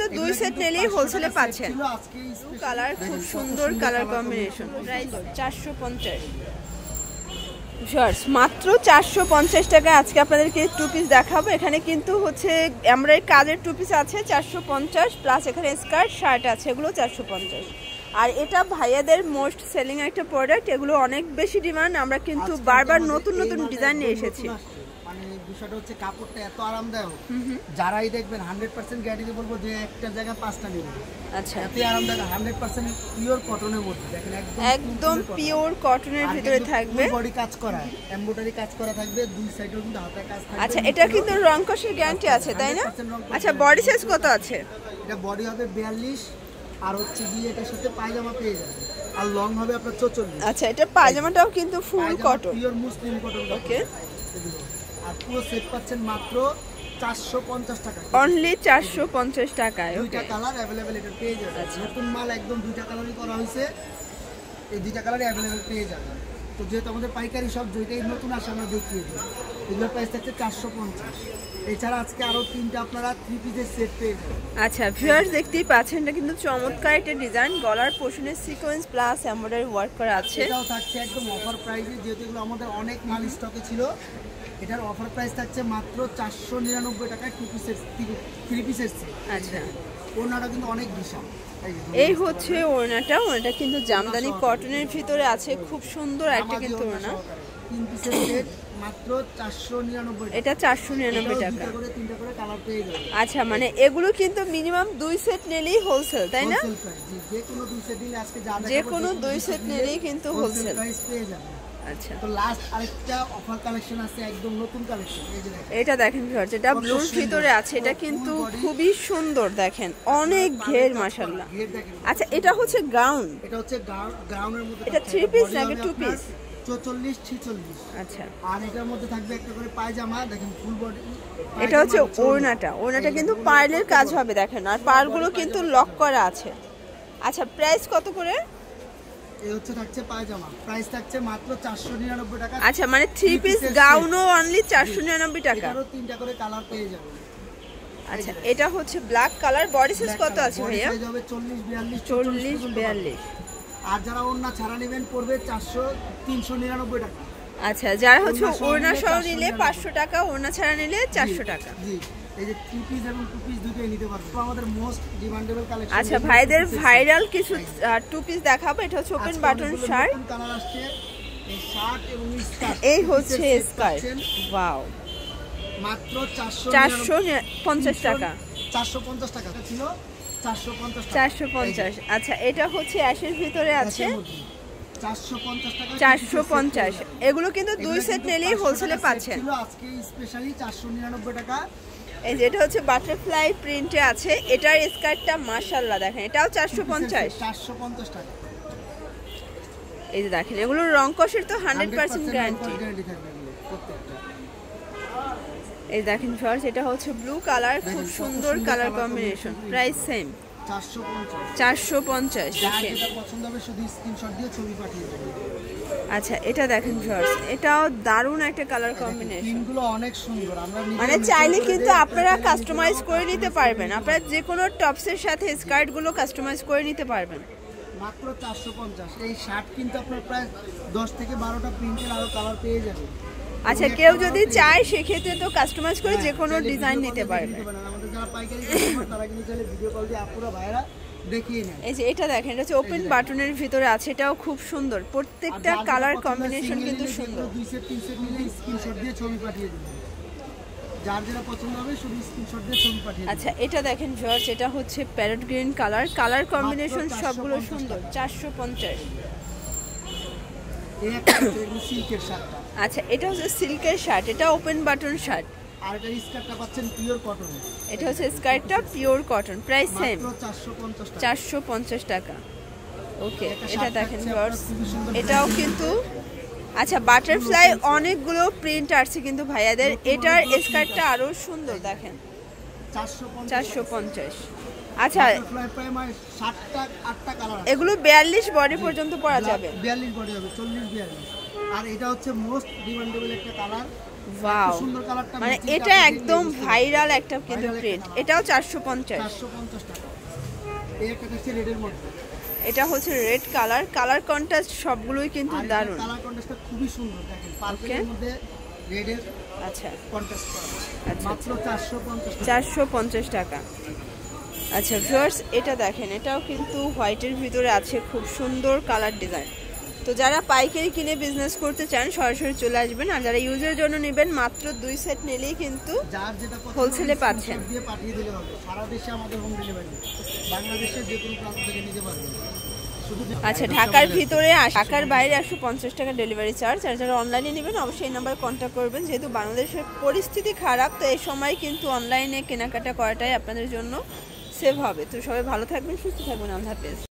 দুই সেট নিলেই হোলসেলে পাচ্ছেন। কালার খুব সুন্দর কালার কম্বিনেশন। প্রাইস 450। মাত্র 450 টাকা আজকে আপনাদেরকে টু পিস দেখাবো। এখানে কিন্তু হচ্ছে এমব্রয়ডারি কাজের টু পিস আছে 450, প্লাস এখানে স্কার্ট শার্ট আছে, এগুলো 450। আর এটা ভাইয়াদের মোস্ট সেলিং একটা প্রোডাক্ট, এগুলো অনেক বেশি ডিমান্ড। আমরা কিন্তু বারবার নতুন নতুন ডিজাইন নিয়ে এসেছি। মানে বিষয়টা হচ্ছে কাপড়টা এত আরামদায়ক, যারাই দেখবেন 100% গ্যারান্টি বলবো যে একটা জায়গায় 5টা নেবেন। আচ্ছা, এত আরামদায়ক 100% পিওর কটনের মধ্যে, দেখেন একদম পিওর কটনের ভিতরে থাকবে। বডি কাজ করা, এমব্রয়ডারি কাজ করা থাকবে, দুই সাইডেও কিন্তু হাতের কাজ থাকবে। আচ্ছা, এটা কিন্তু রং কষের গ্যারান্টি আছে তাই না? আচ্ছা, বডি সাইজ কত আছে? এটা বডি হবে 42, আর হচ্ছে গিয়ে এটার সাথে পায়জামা পেয়ে যাবেন, আর লং হবে আপনার 44। আচ্ছা, এটা পায়জামাটাও কিন্তু full cotton, pure muslin cotton. Okay. আর পুরো সেট পাচ্ছেন মাত্র 450 টাকা, অনলি 450 টাকায়। দুইটা কালার अवेलेबल এটা পেয়ে যাবেন। নতুন মাল একদম দুইটা কালারই করা হয়েছে, এই দুইটা কালারই अवेलेबल পেয়ে যাবেন। তো যেহেতু আমাদের পাইকারি সব যেটাই নতুন আসে আমরা দেখিয়ে দিই, এগুলোর প্রাইস থাকছে 450। এছাড়া আজকে আরো তিনটা আপনারা 3 পিসের সেট পেয়ে যাবেন। আচ্ছা ভিউয়ার্স, দেখতেই পাচ্ছেন এটা কিন্তু চমৎকার একটা ডিজাইন, গলার পোর্শনে সিকোয়েন্স প্লাস এমব্রয়ডারি ওয়ার্ক করা আছে। এটাও থাকছে একদম অফার প্রাইসে, যেহেতু এগুলো আমাদের অনেক মাল স্টকে ছিল। এটার অফার প্রাইস থাকছে মাত্র 499 টাকায় 2 পিসের 3 পিসের সেট। আচ্ছা, ওড়নাটা কিন্তু অনেক বিশাল। এই হচ্ছে ওড়নাটা, ওড়নাটা কিন্তু জামদানি কটনের ভিতরে আছে, খুব সুন্দর একটা কিন্তু ওড়না। 3 পিসের সেট মাত্র 499 টাকা। এটা 499 টাকা। দুটো করে তিনটা করে কালার পেয়ে যাবেন। আচ্ছা, মানে এগুলো কিন্তু মিনিমাম 2 সেট নিলেই হোলসেল তাই না? যে কোনো 2 সেট নিলে আজকে যা যে কোনো 2 সেট নিলেই কিন্তু হোলসেল প্রাইস পেয়ে যাবেন। আচ্ছা, তো লাস্ট আরেকটা অফার কালেকশন আছে, একদম নতুন কালেকশন। এই যে দেখেন, এটা দেখেন ভিউয়ার্স, এটা ব্লুর ভিতরে আছে, এটা কিন্তু খুবই সুন্দর, দেখেন অনেক ঘের মাশাআল্লাহ। আচ্ছা, এটা হচ্ছে গাউন, এটা হচ্ছে গাউনের মধ্যে। এটা 3 পিস নাকি 2 পিস? 44 46। আচ্ছা, আর এটার মধ্যে থাকবে একটা করে পায়জামা, দেখেন ফুল বডি। এটা হচ্ছে ওড়নাটা, ওড়নাটা কিন্তু পার্লের কাজ হবে দেখেন, আর পার্লগুলো কিন্তু লক করা আছে। আচ্ছা, প্রাইস কত করে? এই হচ্ছে থাকছে পায়জামা, প্রাইস থাকছে মাত্র 499 টাকা। আচ্ছা, মানে 3 পিস গাউনও অনলি 499 টাকা। আরো তিনটা করে কালার পেয়ে যাবেন। আচ্ছা, এটা হচ্ছে ব্ল্যাক কালার, বডি সাইজ কত আছে ভাইয়া? বডি সাইজ হবে 40 40 42। আর যারা ওড়না ছাড়া নেবেন পড়বে 399 টাকা। আচ্ছা, যারা হচ্ছে ওড়না সহ নিলে 500 টাকা, ওড়না ছাড়া নিলে 400 টাকা। জি, এই যে 3 পিস এবং 2 পিস দুটোই নিতে পারবেন। তো আমাদের মোস্ট ডিমান্ডেবল কালেকশন। আচ্ছা, ভাইদের ভাইরাল কিছু 2 পিস দেখাবো। এটা হচ্ছে ওপেন বাটন শার্ট, কালার আসছে এই শার্ট এবং স্কার্ট। এই হচ্ছে স্কার্ট, ওয়াও, মাত্র 450 টাকা। 450 টাকা ছিল, 450 টাকা। 450। আচ্ছা, এটা হচ্ছে অ্যাশের ভিতরে আছে 450 টাকা। 450। এগুলো কিন্তু 2 সেট নিলেই হোলসেলে পাচ্ছেন। ছিল আজকে স্পেশালি 499 টাকা। এই যে এটা হচ্ছে বাটারফ্লাই প্রিন্টে আছে, এটার স্কার্টটা মাশাআল্লাহ দেখেন, এটাও 450। 450 টাকা। এই যে দেখেন, এগুলো রং কষের তো 100% গ্যারান্টি থাকবে প্রত্যেকটা। এই দেখেন ফার্স্ট, এটা হচ্ছে ব্লু কালার, খুব সুন্দর কালার কম্বিনেশন। Price same 450। যেটা পছন্দ হবে শুধু স্ক্রিনশট দিয়ে ছবি পাঠিয়ে দেবেন। আচ্ছা, এটা দেখেন ফার্স্ট, এটাও দারুণ একটা কালার কম্বিনেশন, পিনগুলো অনেক সুন্দর। আমরা মানে চাইলে কিন্তু আপনারা কাস্টমাইজ করে নিতে পারবেন, আপনারা যে কোনো টপসের সাথে স্কার্টগুলো কাস্টমাইজ করে নিতে পারবেন। মাত্র 450। এই শার্ট কিন্তু আপনার প্রায় 10 থেকে 12টা প্রিন্টের আরো কালার পেয়ে যাবেন। আচ্ছা, কেউ যদি চায় সেক্ষেত্রে তো কাস্টমাইজ করে যে কোনো ডিজাইন নিতে পারবে। আমাদের যারা পাইকারি কাস্টমার তারা কিন্তু চাইলে ভিডিও কল দিয়ে আপুরা ভাইরা দেখিয়ে নেন। এই যে এটা দেখেন, এটা হচ্ছে ওপেন বাটনের ভিতরে আছে, এটাও খুব সুন্দর, প্রত্যেকটা কালার কম্বিনেশন কিন্তু সুন্দর। 2 সেট 3 সেট নিলে স্ক্রিনশট দিয়ে ছবি পাঠিয়ে দিবেন, যার যেটা পছন্দ হবে শুধু স্ক্রিনশট দিয়ে ছবি পাঠিয়ে দিবেন। আচ্ছা, এটা দেখেন ভিউয়ার্স, এটা হচ্ছে parrot green colour, colour combination সবগুলো সুন্দর। 450। এই একটা সিল্কের শার্ট। আচ্ছা, এটা হচ্ছে সিল্কের শার্ট, এটা ওপেন বাটন শার্ট। আর এটা স্কার্টটা পাচ্ছেন পিওর কটন। এটা হচ্ছে স্কার্টটা পিওর কটন, প্রাইস সেম মাত্র 450 টাকা। 450 টাকা। ওকে, এটা দেখেন ভিউয়ার্স, এটাও কিন্তু আচ্ছা বাটারফ্লাই অনেকগুলো প্রিন্ট আসছে কিন্তু ভাইয়াদের, এটার স্কার্টটা আরো সুন্দর দেখেন 450। আচ্ছা, এগুলো 42 বডি পর্যন্ত পরা যাবে, 42 বডি হবে, 40 42। আর এটা হচ্ছে মোস্ট ডিমান্ডেবল একটা কালার, ওয়াও, সুন্দর কালারটা, মানে এটা একদম ভাইরাল একটা কিন্তু প্রিন্ট। এটাও 450। 450 টাকা। এই একটা হচ্ছে রেডের মধ্যে, এটা হচ্ছে রেড কালার, কালার কন্ট্রাস্ট সবগুলোই কিন্তু দারুণ। কালার কন্ট্রাস্টটা খুবই সুন্দর, দেখেন পার্পলের মধ্যে রেডের আচ্ছা কন্ট্রাস্ট করা, আচ্ছা মাত্র 450 টাকা। 450 টাকা। আচ্ছা ভিউয়ার্স, এটা দেখেন, এটাও কিন্তু হোয়াইটের ভিতরে আছে, খুব সুন্দর কালার ডিজাইন। তো যারা পাইকারি কিনে বিজনেস করতে চান সরাসরি চলে আসবেন, আর যারা ইউজের জন্য নেবেন মাত্র 2 সেট নিলেই কিন্তু যার যেটা হোলসেলে পাচ্ছেন। দিয়ে পাঠিয়ে দিলে হবে, সারা দেশে আমাদের হোম ডেলিভারি, বাংলাদেশের যে কোনো প্রান্ত থেকে নিতে পারবেন। আচ্ছা, ঢাকার ভিতরে, ঢাকার বাইরে 150 টাকা ডেলিভারি চার্জ। আর যারা অনলাইনে নেবেন অবশ্যই এই নাম্বারে কন্ট্যাক্ট করবেন। যেহেতু বাংলাদেশের পরিস্থিতি খারাপ, তো এই সময় কিন্তু অনলাইনে কেনাকাটা করাটাই আপনাদের জন্য সেভ হবে। তো সবাই ভালো থাকবেন, সুস্থ থাকবেন, আল্লাহ হাফেজ।